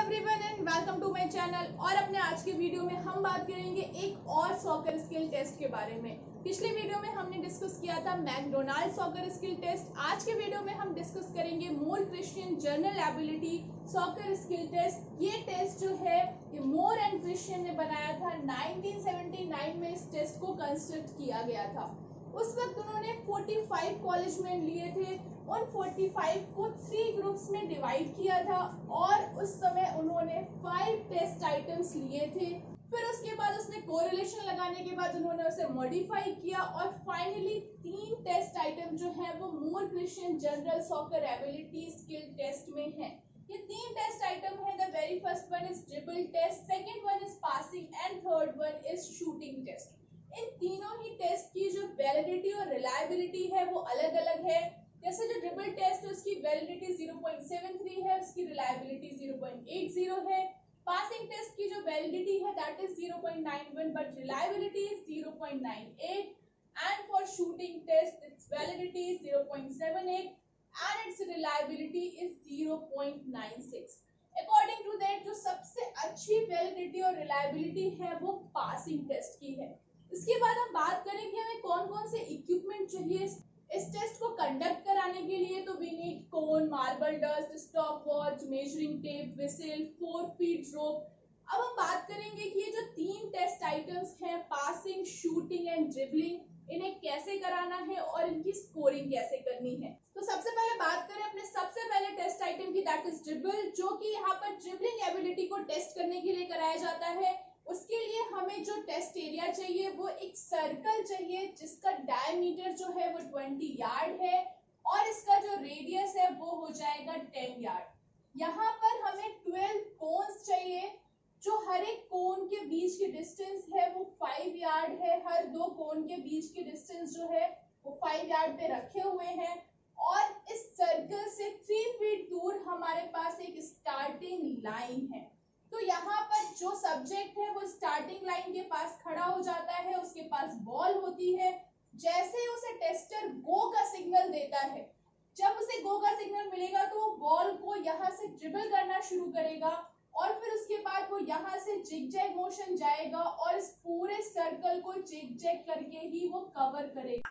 Everyone and welcome to my channel. और अपने आज के वीडियो में हम बात करेंगे एक और सॉकर स्किल टेस्ट के बारे में। पिछले वीडियो में हमने डिस्कस किया था मैकडोनाल्ड सॉकर स्किल टेस्ट। आज के वीडियो में हम डिस्कस करेंगे Mor Christian general ability soccer skill test. ये टेस्ट जो है ये मोर एंड क्रिश्चियन ने बनाया था। 1979 में इस टेस्ट को कंस्ट्रक्ट किया गया था। उस वक्त उन्होंने 45 कॉलेजमेन लिए थे। उन 45 को 3 ग्रुप्स में डिवाइड किया था और उस समय उन्होंने 5 टेस्ट आइटम्स लिए थे। फिर उसके बाद उसमें कोरिलेशन लगाने के बाद उन्होंने उसे मॉडिफाई किया और फाइनली 3 टेस्ट आइटम जो है वो Mor Christian general soccer ability skill test में है। ये 3 टेस्ट आइटम है। The very first one is dribble test, second one is passing and third one is shooting test. इन तीनों ही टेस्ट की जो वैलिडिटी और रिलायबिलिटी है वो अलग अलग है। जैसे जो ड्रिबल टेस्ट है उसकी वैलिडिटी 0.73 है, उसकी रिलायबिलिटी 0.80 है। पासिंग टेस्ट की जो वैलिडिटी है that is 0.91 but reliability is 0.98 and for shooting test its validity is 0.78 and its reliability is 0.96। According to that जो सबसे अच्छी वैलिडिटी और रिलायबिलिटी है वो पासिंग टेस्ट की है। इसके बाद हम बात करें कि हमें कौन कौन से इक्विपमेंट चाहिए इस टेस्ट को कंडक्ट कराने के लिए। तो we need cone, marble dust, stop watch, measuring tape, whistle, 4 feet rope. अब हम बात करेंगे कि ये जो 3 टेस्ट आइटम्स हैं पासिंग, शूटिंग एंड ड्रिबलिंग, इन्हें कैसे कराना है और इनकी स्कोरिंग कैसे करनी है। तो सबसे पहले बात करें अपने सबसे पहले टेस्ट आइटम की दैट इज ड्रिबल, जो कि यहाँ पर ड्रिबलिंग एबिलिटी को टेस्ट करने के लिए कराया जाता है। उसके लिए हमें जो टेस्ट एरिया चाहिए वो एक सर्कल चाहिए जिसका डायमीटर जो है वो 20 यार्ड है और इसका जो रेडियस है वो हो जाएगा 10 यार्ड। यहाँ पर हमें 12 कोन्स चाहिए। जो हर एक कोन के बीच की डिस्टेंस है वो 5 यार्ड है। हर 2 कोन के बीच की डिस्टेंस जो है वो 5 यार्ड पे रखे हुए हैं और इस सर्कल से 3 फीट दूर हमारे पास एक स्टार्टिंग लाइन है। तो यहाँ पर जो सब्जेक्ट है वो स्टार्टिंग लाइन के पास खड़ा हो जाता है, उसके पास बॉल होती है। जैसे ही उसे टेस्टर गो का सिग्नल देता है, जब उसे गो का सिग्नल मिलेगा तो वो बॉल को यहाँ से ड्रिबल करना शुरू करेगा और फिर उसके बाद वो यहाँ से जिग-जैग मोशन जाएगा और इस पूरे सर्कल को जिग-जैग करके ही वो कवर करेगा।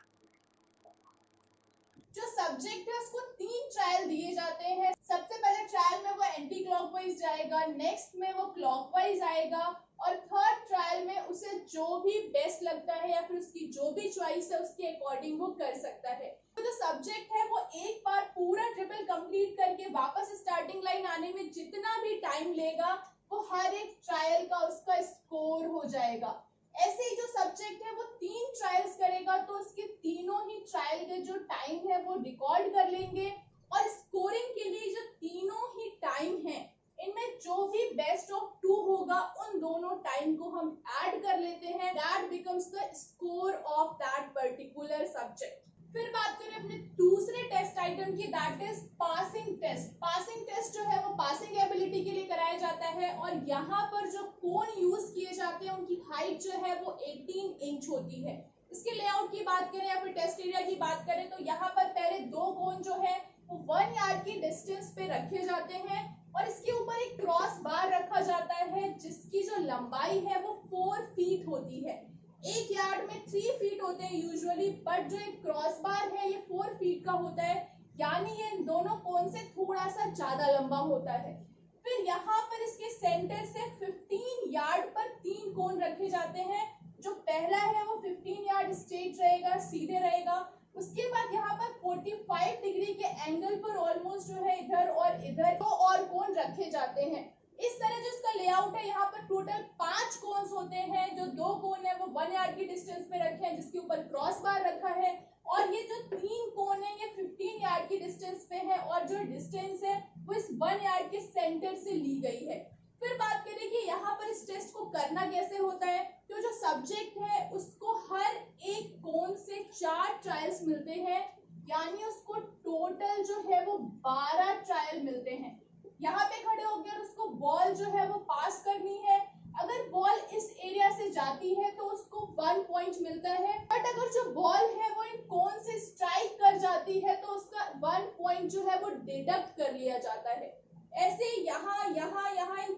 जो सब्जेक्ट है उसको 3 ट्रायल दिए जाते हैं। सबसे पहले ट्रायल में वो एंटी क्लॉकवाइज जाएगा, नेक्स्ट में वो क्लॉकवाइज आएगा और थर्ड ट्रायल में उसे जो भी बेस्ट लगता है या फिर उसकी जो भी चॉइस है उसके अकॉर्डिंग वो कर सकता है। तो जो सब्जेक्ट है वो एक बार पूरा ट्रिपल कंप्लीट करके वापस स्टार्टिंग लाइन आने में जितना भी टाइम लेगा वो हर एक ट्रायल का उसका स्कोर हो जाएगा। ऐसे ही जो सब्जेक्ट है वो 3 ट्रायल्स करेगा तो उसके तीनों ही ट्रायल के जो टाइम है वो रिकॉर्ड कर लेंगे और स्कोरिंग के लिए जो तीनों ही टाइम है इनमें जो भी बेस्ट ऑफ 2 होगा उन दोनों टाइम को हम ऐड कर लेते हैं। That becomes the score of that particular subject. फिर बात करें अपने दूसरे टेस्ट आइटम की that is passing test. Passing test जो है वो पासिंग एबिलिटी के लिए कराया जाता है और यहाँ पर जो कोन यूज किए जाते हैं उनकी हाइट जो है वो 18 इंच होती है। इसके लेआउट की बात करें या फिर टेस्ट एरिया की बात करें तो यहाँ पर पहले 2 कोन जो है वो 1 यार्ड की डिस्टेंस पे रखे जाते हैं और इसके ऊपर एक क्रॉस बार रखा जाता है जिसकी जो लंबाई है वो 4 फीट होती है। 1 यार्ड में 3 फीट होते हैं यूजुअली, बट जो एक क्रॉस बार है ये 4 फीट का होता है, यानी ये इन दोनों कोन से थोड़ा सा ज्यादा लंबा होता है। फिर यहाँ पर इसके सेंटर से 15 यार्ड पर 3 कोन रखे जाते हैं। जो पहला है वो 15 यार्ड स्ट्रेट रहेगा, सीधे रहेगा। उसके बाद यहाँ पर 45 डिग्री के एंगल पर ऑलमोस्ट जो है इधर और इधर 2 और कोन रखे जाते हैं। इस तरह जो इसका लेआउट है यहाँ पर टोटल 5 कोन्स होते हैं। जो 2 कोन है वो 1 यार्ड की डिस्टेंस पे रखे हैं जिसके ऊपर क्रॉस बार रखा है और ये जो 3 कोन है ये 15 यार्ड की डिस्टेंस पे है और जो डिस्टेंस है वो इस 1 यार्ड के सेंटर से ली गई है। फिर बात करें कि यहाँ पर इस टेस्ट को करना कैसे होता है। तो जो सब्जेक्ट है उसको हर एक कोन से 4 ट्रायल्स मिलते हैं, यानी उसको टोटल जो है वो 12 ट्रायल मिलते हैं। यहाँ पे खड़े होकर उसको बॉल जो है वो पास करनी है। अगर बॉल इस एरिया से जाती है तो उसको 1 पॉइंट मिलता है, बट अगर जो बॉल है वो इन कोन से स्ट्राइक कर जाती है तो उसका 1 पॉइंट जो है वो डिडक्ट कर लिया जाता है। ऐसे यहाँ यहाँ यहाँ इन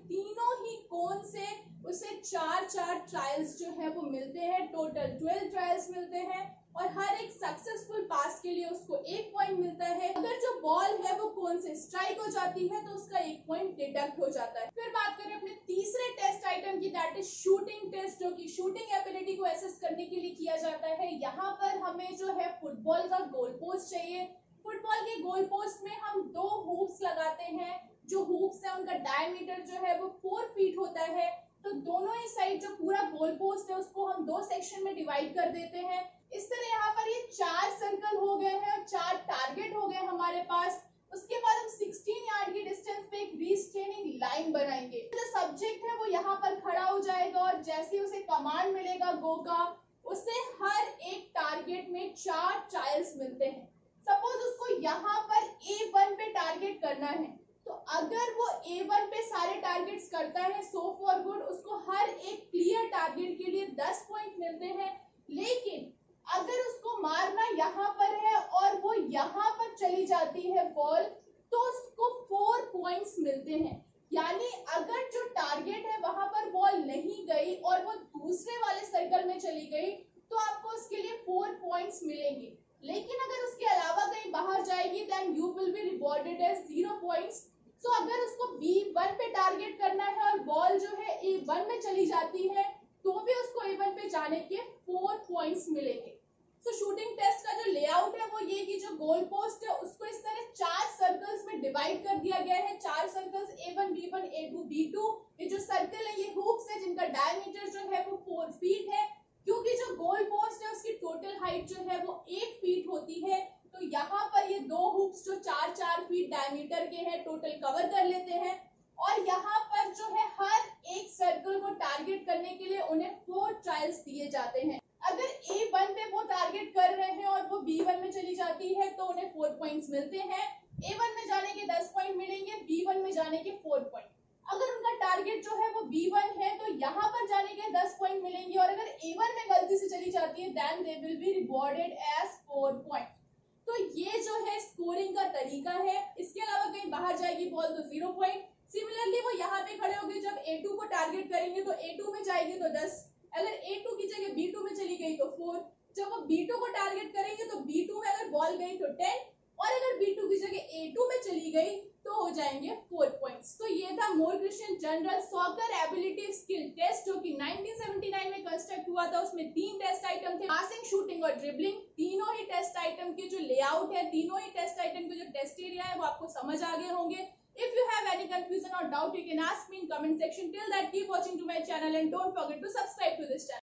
चार ट्रायल्स जो है वो मिलते हैं, टोटल 12 ट्रायल्स मिलते हैं और हर एक सक्सेसफुल पास के लिए उसको 1 पॉइंट मिलता है। अगर जो बॉल है वो कौन से स्ट्राइक हो जाती है तो उसका 1 पॉइंट डिडक्ट हो जाता है। फिर बात करें अपने तीसरे टेस्ट आइटम की, दैट इज शूटिंग टेस्ट, जो कि शूटिंग एबिलिटी को एसेस करने के लिए किया जाता है। यहाँ पर हमें जो है फुटबॉल का गोल पोस्ट चाहिए। फुटबॉल के गोल पोस्ट में हम 2 हुप्स लगाते हैं। जो हुप्स है उनका डायमीटर जो है वो 4 फीट होता है। तो दोनों ही साइड जो पूरा गोल पोस्ट है उसको हम 2 सेक्शन में डिवाइड कर देते हैं। इस तरह यहाँ पर ये 4 सर्कल हो गए हैं और 4 टारगेट हो गए हमारे पास। उसके बाद हम 16 यार्ड की डिस्टेंस पे एक रीस्ट्रेनिंग लाइन बनाएंगे। जो सब्जेक्ट है वो यहाँ पर खड़ा हो जाएगा और जैसे ही उसे कमांड मिलेगा गो का, उसे हर एक टारगेट में 4 ट्रायल्स मिलते हैं। सपोज उसको यहाँ पर A1 पे टारगेट करना है, तो अगर वो A1 पे सारे टारगेट्स करता है सो फॉर गुड, उसको हर एक क्लियर टारगेट के लिए 10 पॉइंट मिलते हैं। लेकिन अगर उसको मारना यहाँ पर है और वो यहाँ पर चली जाती है बॉल, तो उसको 4 पॉइंट्स मिलते हैं। यानी अगर जो टारगेट है वहां पर बॉल नहीं गई और वो दूसरे वाले सर्कल में चली गई तो आपको उसके लिए 4 पॉइंट्स मिलेंगे। लेकिन अगर उसके अलावा कहीं बाहर जाएगी then you will be rewarded as 0 points. तो अगर उसको B1 पे टारगेट करना है और बॉल जो है A1 में चली जाती है तो भी उसको A1 पे जाने के 4 पॉइंट्स मिलेंगे। तो शूटिंग टेस्ट का जो लेआउट है वो ये कि जो गोल पोस्ट है उसको इस तरह 4 सर्कल्स में डिवाइड कर दिया गया है। 4 circles A1, B1, A2, B2। ये जो सर्कल है ये हुक्स है जिनका डायमीटर जो है वो 4 फीट है। क्योंकि जो गोल पोस्ट है उसकी टोटल हाइट जो है वो 8 फीट होती है, तो यहाँ पर ये 2 हुक्स जो 4-4 फीट डायमीटर के हैं टोटल कवर कर लेते हैं। और यहाँ पर जो है हर एक सर्कल को टारगेट करने के लिए उन्हें 4 ट्रायल्स दिए जाते हैं। अगर A1 पे वो टारगेट कर रहे हैं और वो B1 में चली जाती है तो उन्हें 4 पॉइंट्स मिलते हैं। A1 में जाने के 10 पॉइंट मिलेंगे, B1 में जाने के 4 पॉइंट। अगर उनका टारगेट जो है वो B1 है तो यहाँ पर जाने के 10 पॉइंट मिलेंगे और अगर A1 में गलती से चली जाती है then they will be rewarded as 4 point. तो ये जो है स्कोरिंग का तरीका है। इसके अलावा कहीं बाहर जाएगी बॉल तो 0 पॉइंट। सिमिलरली वो यहाँ पे खड़े होंगे, जब A2 को टारगेट करेंगे तो A2 में जाएगी तो 10, अगर A2 की जगह B2 में चली गई तो 4, जब वो B2 को टारगेट करेंगे तो B2 में अगर बॉल गई तो 10 और अगर B2 की जगह A2 में चली गई तो हो जाएंगे 4 पॉइंट्स। तो ये था Mor Christian general soccer ability skill test जो कि 1979 में कंस्ट्रक्ट हुआ था। उसमें 3 टेस्ट आइटम थे, पासिंग, शूटिंग और ड्रिबलिंग। तीनों ही टेस्ट आइटम के जो लेआउट है, तीनों ही टेस्ट आइटम के जो टेस्ट एरिया है वो आपको समझ आ गए होंगे। If you have any confusion or doubt, you can ask me in comment section. Till that, keep watching to my channel and don't forget to subscribe to this channel.